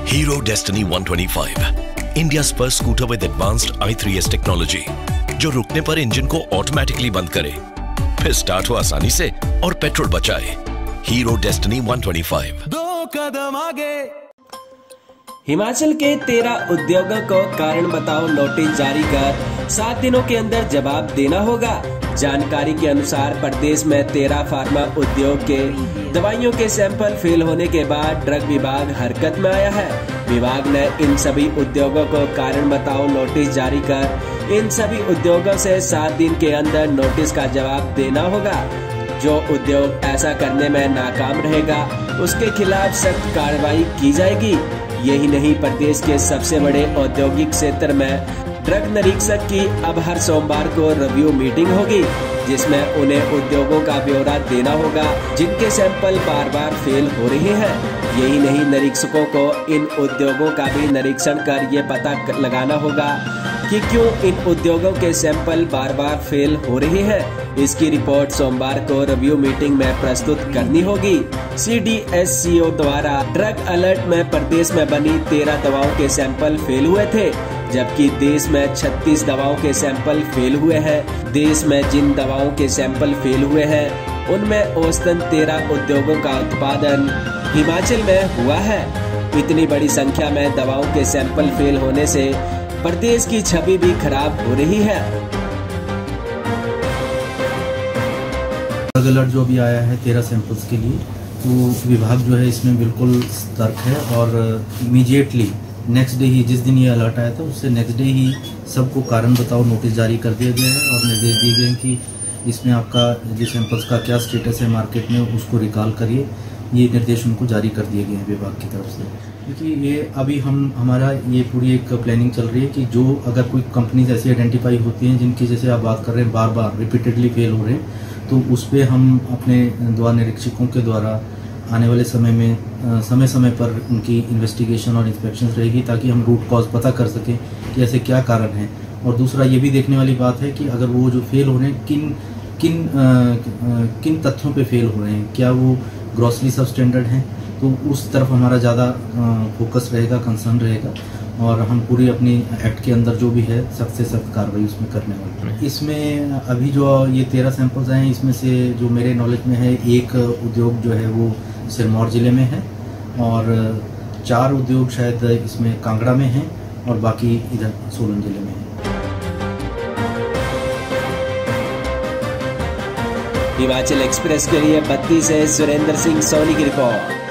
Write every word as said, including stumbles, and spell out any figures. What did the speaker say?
Hero Destiny one twenty-five, India's first scooter with advanced I three S technology, जो रुकने पर engine को automatically बंद करे, फिर स्टार्ट हो आसानी से और पेट्रोल बचाए। Hero Destiny one twenty-five। दो कदम आगे। हिमाचल के तेरह उद्योगों को कारण बताओ नोटिस जारी कर सात दिनों के अंदर जवाब देना होगा। जानकारी के अनुसार प्रदेश में तेरह फार्मा उद्योग के दवाइयों के सैंपल फेल होने के बाद ड्रग विभाग हरकत में आया है। विभाग ने इन सभी उद्योगों को कारण बताओ नोटिस जारी कर इन सभी उद्योगों से सात दिन के अंदर नोटिस का जवाब देना होगा। जो उद्योग ऐसा करने में नाकाम रहेगा उसके खिलाफ सख्त कार्रवाई की जाएगी। यही नहीं, प्रदेश के सबसे बड़े औद्योगिक क्षेत्र में ड्रग निरीक्षक की अब हर सोमवार को रिव्यू मीटिंग होगी, जिसमें उन्हें उद्योगों का ब्यौरा देना होगा जिनके सैंपल बार बार फेल हो रहे हैं। यही नहीं, निरीक्षकों को इन उद्योगों का भी निरीक्षण कर ये पता लगाना होगा कि क्यों इन उद्योगों के सैंपल बार बार फेल हो रहे हैं। इसकी रिपोर्ट सोमवार को रिव्यू मीटिंग में प्रस्तुत करनी होगी। सी डी एस सी ओ द्वारा ड्रग अलर्ट में प्रदेश में बनी तेरह दवाओं के सैंपल फेल हुए थे, जबकि देश में छत्तीस दवाओं के सैंपल फेल हुए हैं। देश में जिन दवाओं के सैंपल फेल हुए हैं उनमें औसतन तेरह उद्योगों का उत्पादन हिमाचल में हुआ है। इतनी बड़ी संख्या में दवाओं के सैंपल फेल होने से प्रदेश की छवि भी खराब हो रही है। ड्रग अलर्ट जो भी आया है तेरह सैंपल्स के लिए, तो विभाग जो है इसमें बिल्कुल सतर्क है और इमीडिएटली नेक्स्ट डे ही, जिस दिन ये अलर्ट आया था उससे नेक्स्ट डे ही सबको कारण बताओ नोटिस जारी कर दिया गया है और निर्देश दिए गए हैं कि इसमें आपका जो सैंपल्स का क्या स्टेटस है मार्केट में उसको रिकॉल करिए। ये निर्देश उनको जारी कर दिए गए हैं विभाग की तरफ से। क्योंकि ये अभी हम हमारा ये पूरी एक प्लानिंग चल रही है कि जो अगर कोई कंपनीज ऐसी आइडेंटिफाई होती हैं जिनकी जैसे आप बात कर रहे हैं बार बार रिपीटेडली फेल हो रहे हैं, तो उस पर हम अपने द्वारा निरीक्षकों के द्वारा आने वाले समय में समय समय पर उनकी इन्वेस्टिगेशन और इंस्पेक्शंस रहेगी, ताकि हम रूट कॉज पता कर सकें कि ऐसे क्या कारण हैं। और दूसरा ये भी देखने वाली बात है कि अगर वो जो फेल हो रहे हैं किन किन आ, आ, किन तथ्यों पे फेल हो रहे हैं, क्या वो ग्रॉसली सब स्टैंडर्ड हैं, तो उस तरफ हमारा ज़्यादा फोकस रहेगा, कंसर्न रहेगा और हम पूरी अपनी एक्ट के अंदर जो भी है सख्त से सख्त कार्रवाई उसमें करने वाले हैं। इसमें अभी जो ये तेरह सैंपल्स आए हैं इसमें से जो मेरे नॉलेज में है एक उद्योग जो है वो सिरमौर ज़िले में है और चार उद्योग शायद इसमें कांगड़ा में हैं और बाकी इधर सोलन ज़िले में है। हिमाचल एक्सप्रेस के लिए बत्ती से सुरेंद्र सिंह सोनी की रिपोर्ट।